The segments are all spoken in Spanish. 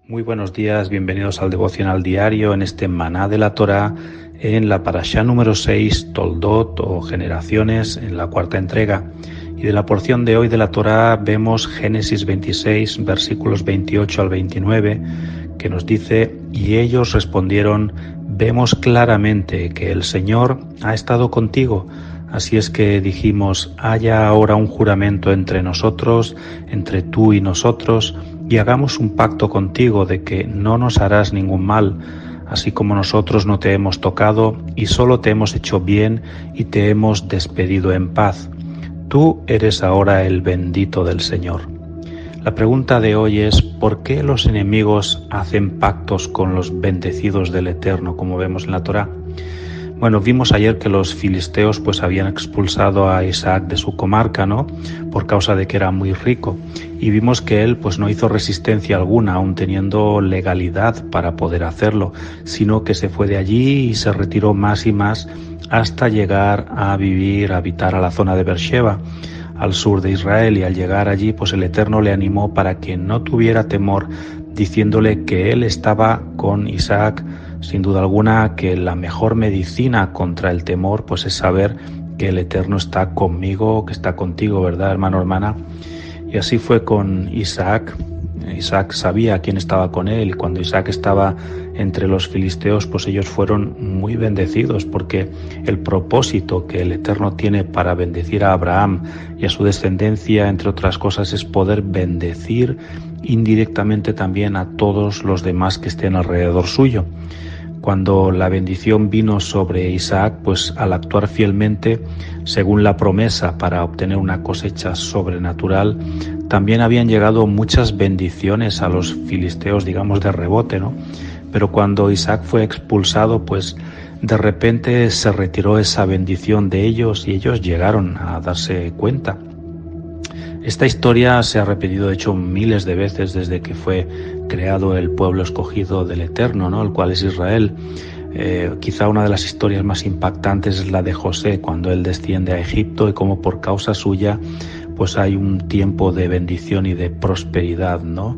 Muy buenos días, bienvenidos al Devocional Diario en este Maná de la Torá, en la Parashá número 6, Toldot o Generaciones, en la cuarta entrega. Y de la porción de hoy de la Torá vemos Génesis 26, versículos 28 al 29, que nos dice: y ellos respondieron: vemos claramente que el Señor ha estado contigo. Así es que dijimos: haya ahora un juramento entre nosotros, entre tú y nosotros, y hagamos un pacto contigo de que no nos harás ningún mal, así como nosotros no te hemos tocado y solo te hemos hecho bien y te hemos despedido en paz. Tú eres ahora el bendito del Señor. La pregunta de hoy es: ¿por qué los enemigos hacen pactos con los bendecidos del Eterno, como vemos en la Torá? Bueno, vimos ayer que los filisteos pues habían expulsado a Isaac de su comarca, ¿no? Por causa de que era muy rico. Y vimos que él pues no hizo resistencia alguna, aun teniendo legalidad para poder hacerlo, sino que se fue de allí y se retiró más y más hasta llegar a habitar a la zona de Beersheba, al sur de Israel. Y al llegar allí pues el Eterno le animó para que no tuviera temor, diciéndole que él estaba con Isaac. Sin duda alguna que la mejor medicina contra el temor pues es saber que el Eterno está conmigo, que está contigo, ¿verdad, hermano, hermana? Y así fue con Isaac. Isaac sabía quién estaba con él, y cuando Isaac estaba entre los filisteos, pues ellos fueron muy bendecidos, porque el propósito que el Eterno tiene para bendecir a Abraham y a su descendencia, entre otras cosas, es poder bendecir indirectamente también a todos los demás que estén alrededor suyo. Cuando la bendición vino sobre Isaac, pues al actuar fielmente según la promesa para obtener una cosecha sobrenatural, también habían llegado muchas bendiciones a los filisteos, digamos, de rebote, ¿no? Pero cuando Isaac fue expulsado, pues de repente se retiró esa bendición de ellos y ellos llegaron a darse cuenta. Esta historia se ha repetido, de hecho, miles de veces desde que fue creado el pueblo escogido del Eterno, ¿no? El cual es Israel. Quizá una de las historias más impactantes es la de José, cuando él desciende a Egipto y cómo por causa suya pues hay un tiempo de bendición y de prosperidad, ¿no?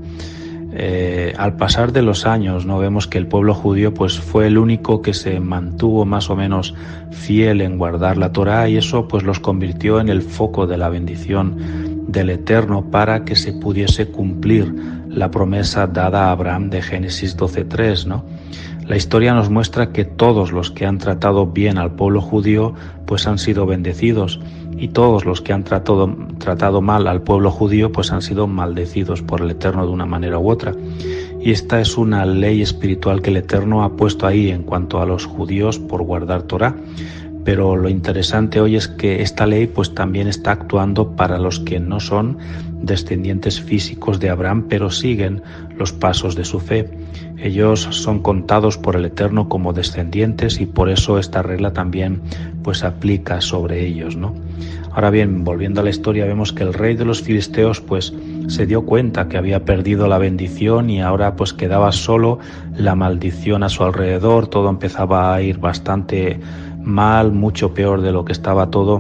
Al pasar de los años, ¿no? Vemos que el pueblo judío pues fue el único que se mantuvo más o menos fiel en guardar la Torá, y eso pues los convirtió en el foco de la bendición del Eterno para que se pudiese cumplir la promesa dada a Abraham de Génesis 12:3, ¿no? La historia nos muestra que todos los que han tratado bien al pueblo judío pues han sido bendecidos, y todos los que han tratado mal al pueblo judío pues han sido maldecidos por el Eterno de una manera u otra. Y esta es una ley espiritual que el Eterno ha puesto ahí en cuanto a los judíos por guardar Torá. Pero lo interesante hoy es que esta ley pues también está actuando para los que no son descendientes físicos de Abraham, pero siguen los pasos de su fe. Ellos son contados por el Eterno como descendientes, y por eso esta regla también pues aplica sobre ellos, ¿no? Ahora bien, volviendo a la historia, vemos que el rey de los filisteos pues se dio cuenta que había perdido la bendición y ahora pues quedaba solo la maldición a su alrededor. Todo empezaba a ir bastante mal, mucho peor de lo que estaba todo.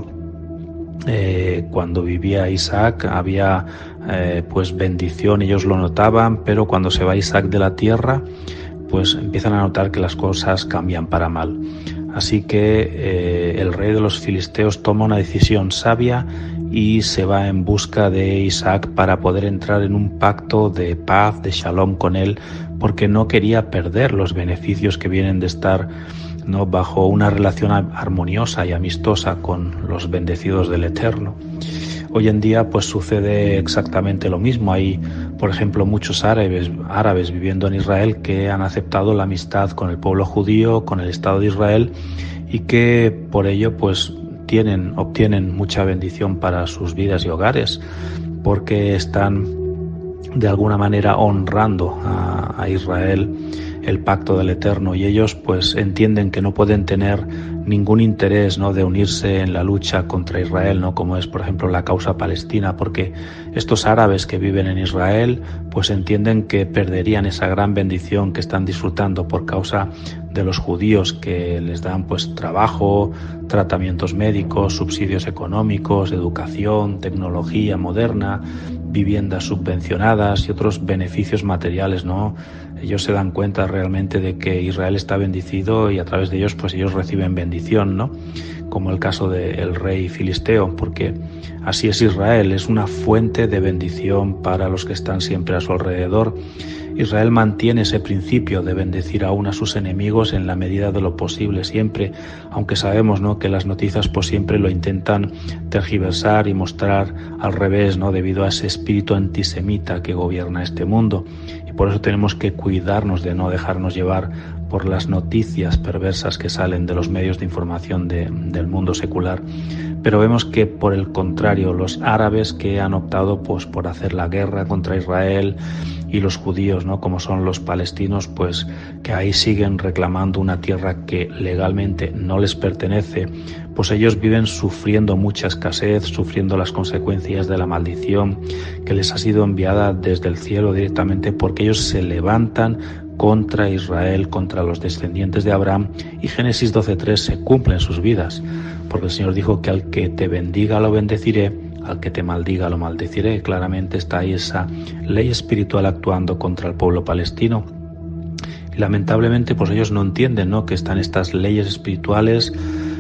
Cuando vivía Isaac había pues bendición, ellos lo notaban, pero cuando se va Isaac de la tierra pues empiezan a notar que las cosas cambian para mal. Así que el rey de los filisteos toma una decisión sabia y se va en busca de Isaac para poder entrar en un pacto de paz, de shalom con él, porque no quería perder los beneficios que vienen de estar, ¿no?, bajo una relación armoniosa y amistosa con los bendecidos del Eterno. Hoy en día pues sucede exactamente lo mismo. Hay, por ejemplo, muchos árabes viviendo en Israel que han aceptado la amistad con el pueblo judío, con el Estado de Israel, y que por ello pues obtienen mucha bendición para sus vidas y hogares, porque están de alguna manera honrando a Israel, el pacto del Eterno, y ellos pues entienden que no pueden tener ningún interés, ¿no?, de unirse en la lucha contra Israel, ¿no?, como es por ejemplo la causa palestina, porque estos árabes que viven en Israel pues entienden que perderían esa gran bendición que están disfrutando por causa de los judíos, que les dan pues trabajo, tratamientos médicos, subsidios económicos, educación, tecnología moderna, viviendas subvencionadas y otros beneficios materiales, ¿no? Ellos se dan cuenta realmente de que Israel está bendecido y a través de ellos, pues ellos reciben bendición, ¿no? Como el caso del rey filisteo, porque así es Israel, es una fuente de bendición para los que están siempre a su alrededor. Israel mantiene ese principio de bendecir aún a sus enemigos en la medida de lo posible siempre, aunque sabemos, ¿no?, que las noticias pues siempre lo intentan tergiversar y mostrar al revés, ¿no?, debido a ese espíritu antisemita que gobierna este mundo. Y por eso tenemos que cuidarnos de no dejarnos llevar por las noticias perversas que salen de los medios de información del mundo secular. Pero vemos que, por el contrario, los árabes que han optado pues por hacer la guerra contra Israel, y los judíos, ¿no?, como son los palestinos, pues que ahí siguen reclamando una tierra que legalmente no les pertenece, pues ellos viven sufriendo mucha escasez, sufriendo las consecuencias de la maldición que les ha sido enviada desde el cielo directamente, porque ellos se levantan contra Israel, contra los descendientes de Abraham, y Génesis 12:3 se cumple en sus vidas, porque el Señor dijo que al que te bendiga lo bendeciré, al que te maldiga lo maldeciré. Claramente está ahí esa ley espiritual actuando contra el pueblo palestino. Y lamentablemente pues ellos no entienden, ¿no?, que están estas leyes espirituales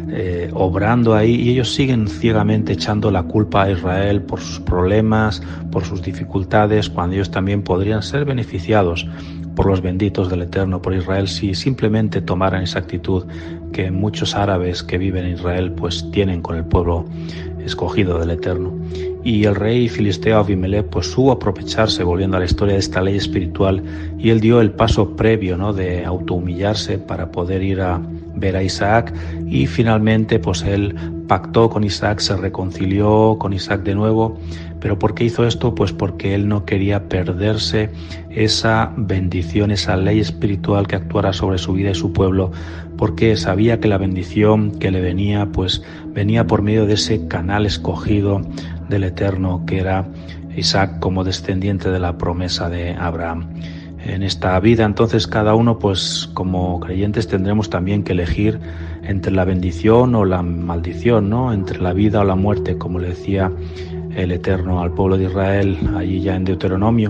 obrando ahí, y ellos siguen ciegamente echando la culpa a Israel por sus problemas, por sus dificultades, cuando ellos también podrían ser beneficiados por los benditos del Eterno, por Israel, si simplemente tomaran esa actitud que muchos árabes que viven en Israel pues tienen con el pueblo escogido del Eterno. Y el rey filisteo Abimelech pues supo aprovecharse, volviendo a la historia, de esta ley espiritual, y él dio el paso previo, ¿no?, de autohumillarse para poder ir a ver a Isaac, y finalmente pues él pactó con Isaac, se reconcilió con Isaac de nuevo. ¿Pero por qué hizo esto? Pues porque él no quería perderse esa bendición, esa ley espiritual que actuara sobre su vida y su pueblo, porque sabía que la bendición que le venía, pues venía por medio de ese canal escogido del Eterno, que era Isaac, como descendiente de la promesa de Abraham. En esta vida, entonces, cada uno, pues como creyentes, tendremos también que elegir entre la bendición o la maldición, ¿no?, entre la vida o la muerte, como le decía el Eterno al pueblo de Israel allí ya en Deuteronomio.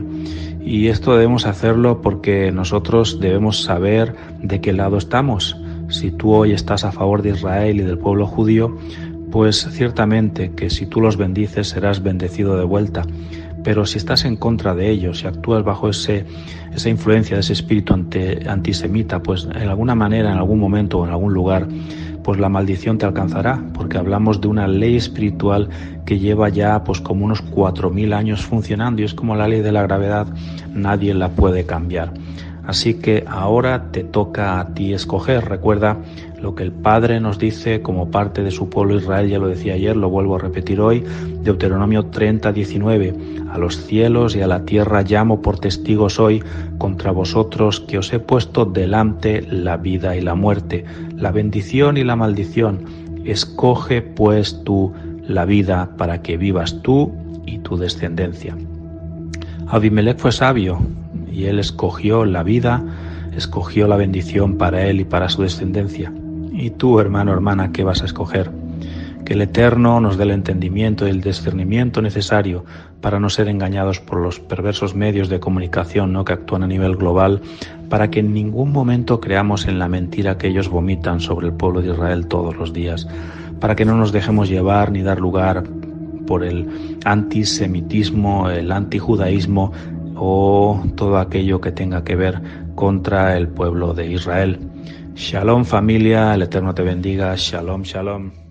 Y esto debemos hacerlo porque nosotros debemos saber de qué lado estamos. Si tú hoy estás a favor de Israel y del pueblo judío, pues ciertamente que si tú los bendices serás bendecido de vuelta. Pero si estás en contra de ellos, si actúas bajo esa influencia de ese espíritu antisemita, pues en alguna manera, en algún momento o en algún lugar, pues la maldición te alcanzará, porque hablamos de una ley espiritual que lleva ya pues como unos 4000 años funcionando, y es como la ley de la gravedad, nadie la puede cambiar. Así que ahora te toca a ti escoger. Recuerda lo que el Padre nos dice como parte de su pueblo Israel, ya lo decía ayer, lo vuelvo a repetir hoy, Deuteronomio 30:19, a los cielos y a la tierra llamo por testigos hoy contra vosotros que os he puesto delante la vida y la muerte, la bendición y la maldición. Escoge pues tú la vida para que vivas tú y tu descendencia. Abimelech fue sabio y él escogió la vida, escogió la bendición para él y para su descendencia. Y tú, hermano, hermana, ¿qué vas a escoger? Que el Eterno nos dé el entendimiento y el discernimiento necesario para no ser engañados por los perversos medios de comunicación, ¿no?, que actúan a nivel global, para que en ningún momento creamos en la mentira que ellos vomitan sobre el pueblo de Israel todos los días, para que no nos dejemos llevar ni dar lugar por el antisemitismo, el antijudaísmo o todo aquello que tenga que ver contra el pueblo de Israel. Shalom, familia, el Eterno te bendiga. Shalom, shalom.